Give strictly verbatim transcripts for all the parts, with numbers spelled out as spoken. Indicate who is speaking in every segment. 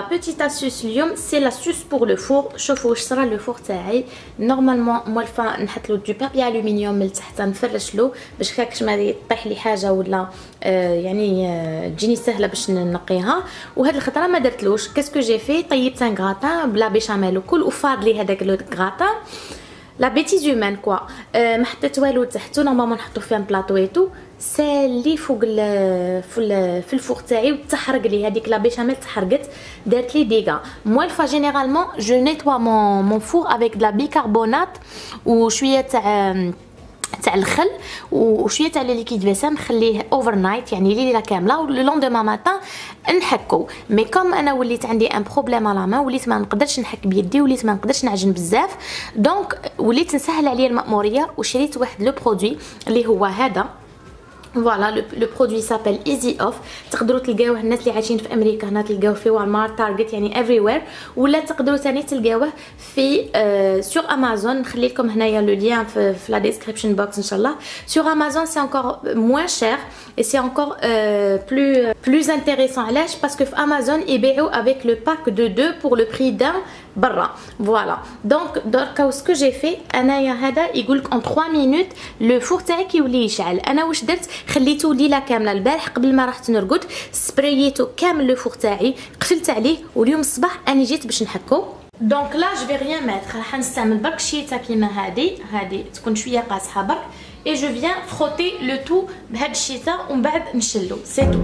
Speaker 1: بيتيت اسيوس اليوم سي لاسيوس بور لو فور. شوفوا واش صرا لو فور تاعي. نورمالمون موالفه نحط له دو بابي الومنيوم من تحت نفرش له باش كاكش ما يطيح لي حاجه ولا آه يعني آه تجيني سهله باش نقيها. وهاد الخطره ما درتلوش كاسكو جي في طيبت ان غراتان بلا بيشاميل وكل وفاض لي هذاك لو غراتان لا بيتيز هيومان كوا. أه ما حطيت والو تحتو نورمالمون نحطو فيه بلاطو ايتو سالي فوق ال في الفوق تاعي وتحرق لي هذيك لا بيشاميل تحرقت دارت لي ديغا. موالفه جينيرالمون جو نيتوا مون مون فور افيك دلا بيكربونات وشويه تاع تاع الخل وشويه تاع ليكيد فيسان نخليه اوفر نايت يعني ليله كامله ولو لوندوما ماتان نحكو. مي كوم انا وليت عندي ان بروبليم على ما وليت ما نقدرش نحك بيدي وليت ما نقدرش نعجن بزاف دونك وليت نسهل عليا المأموريه وشريت واحد لو برودوي اللي هو هذا. فوالا لو برودوي سابيل ايزي اوف. تقدروا تلقاوه الناس اللي عايشين في امريكا هنا تلقاوه في والمارت تارجت يعني افري وير ولا تقدروا ثاني تلقاوه في سور امازون. نخلي لكم هنايا لو لين في, في لا ديسكريبشن بوكس ان شاء الله. سور امازون سي انكور موان شير اي سي انكور بلو بلوز انتريسون. علاش؟ باسكو في امازون يبيعوا افيك لو باك دو دو بور لو بري دان برا. فوالا دونك دركا سكو جي في انايا هذا يقولك اون ثلاثة مينوت لو فور تاعي كيولي يشعل. انا واش درت؟ خليته ليله كامله البارح قبل ما رحت نرقد سبرييتو كامل لو فور تاعي قفلت عليه واليوم الصباح اني جيت باش نحكو. دونك لا جو في ريان ماتر راح نستعمل برك شيته كيما هذه هذه تكون شويه قاصحه برك اي جو فيان فروتي لو تو بهاد الشيته ومن بعد نشلو سي تو.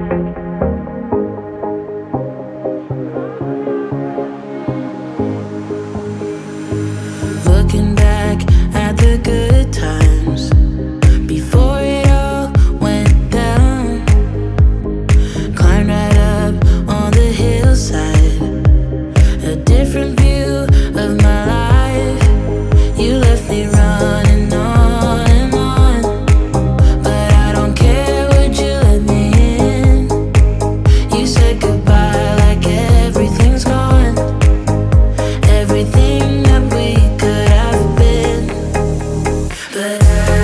Speaker 2: Looking back at the good times before it all went down, climbed right up on the hillside, a different view of my life. You left me running on and on, but I don't care, would you let me in? You said goodbye like everything's gone, everything that we could have been, but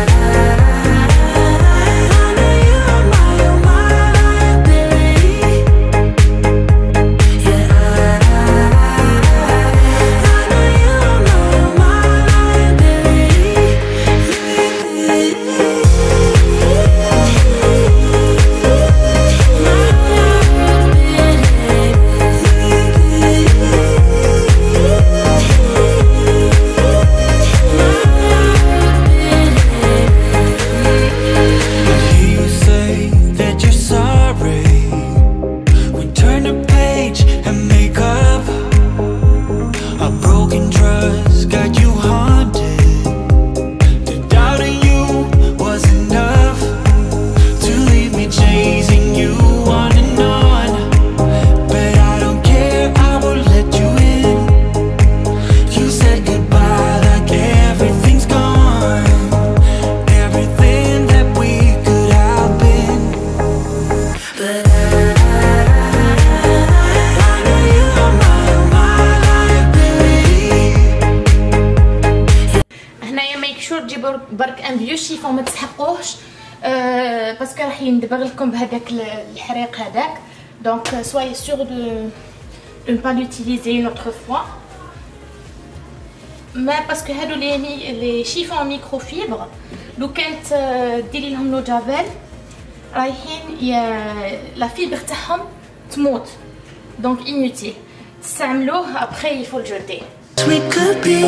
Speaker 1: برك ان فيو شيفون ما تسحقوهش أه باسكو راح يندبغ لكم بهذاك الحريق هذاك. دونك سوي سور دو دو با لوتيليزي اون اوتر فوا ما باسكو هادو لي لي شيفون ميكرو فيبر لو كانت ديري لهم لو جافيل رايحين لا فيبر تاعهم تموت دونك انوتيل تستعملوه ابخي يفو الجوتي.
Speaker 2: we could be,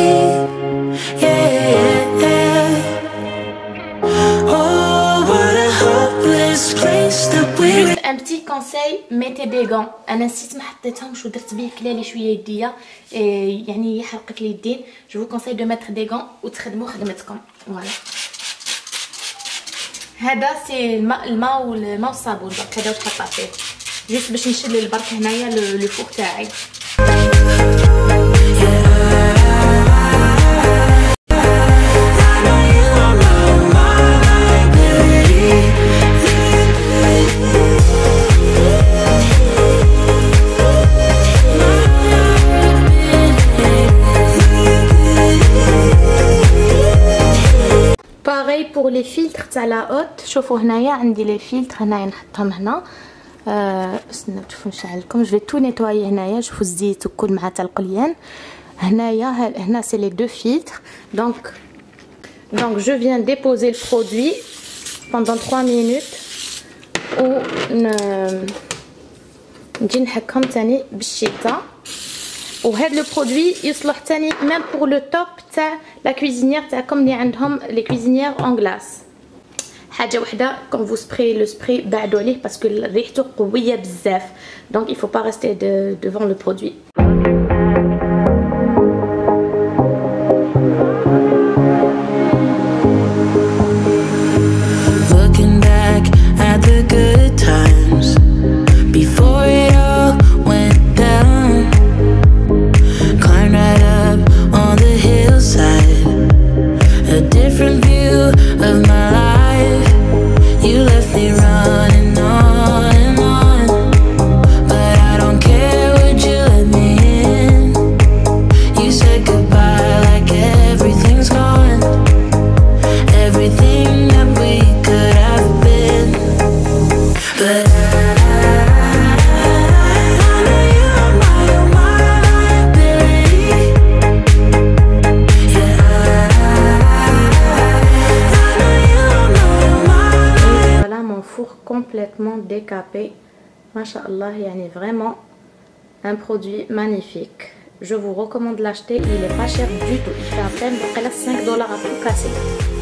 Speaker 2: yeah, yeah. Oh, what a hopeless place that we're in.
Speaker 1: ان بتي كونساي ميتي دي غون. انا نسيت ما حطيتهمش ودرت بيه كلالي شويه يديا يعني يحرقك لي يدين. جو فو كونساي دو ميتر دي غون وتخدموا خدمتكم. فوالا هذا سي الماء الماء والماء والصابون برك هذا واش حطيت فيه جيست باش نشل البرك هنايا لو فوق تاعي. باغي بور لي فيلتر تاع لا اوت. شوفوا هنايا عندي لي فيلتر هنايا نحطهم هنا استنى تشوفوا نشعل لكم. جو تو نيتوايي هنايا. شوفوا الزيت وكل مع تاع القليان هنايا. هنا سي لي دو فيلتر. دونك دونك جو فيان ديبوزي البرودوي pendant trois minutes و نجي نحكهم تاني بالشيطه. وهذا لو برودوي يصلح تاني ميم بور لو توب تاع لا كويزينيير تاعكم اللي عندهم لي كويزينيير اون غلاس. حاجه وحده كون فو سبراي لو سبراي بعدوا عليه باسكو ريحته قويه بزاف. دونك il faut pas rester de, devant le produit.
Speaker 2: Looking back at the good times before it all went down. Climb right up on the hillside. A different view of my life. You left me running on and on, but I don't care, would you let me in? You said goodbye like everything's gone, everything that we could have been. But I, I know you are my, you're my liability. Yeah, I, I know you are my, you're my liability.
Speaker 1: Voilà mon four complètement décapé. Masha'Allah, yani vraiment un produit magnifique. Je vous recommande de l'acheter. Il est pas cher du tout. Il fait à peine cinq dollars à tout casser.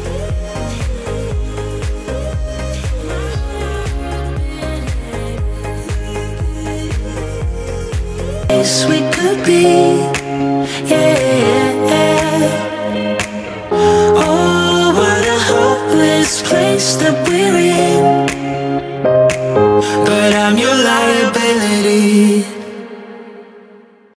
Speaker 2: Yes, we could be, yeah. Oh, what a hopeless place that we're in. But I'm your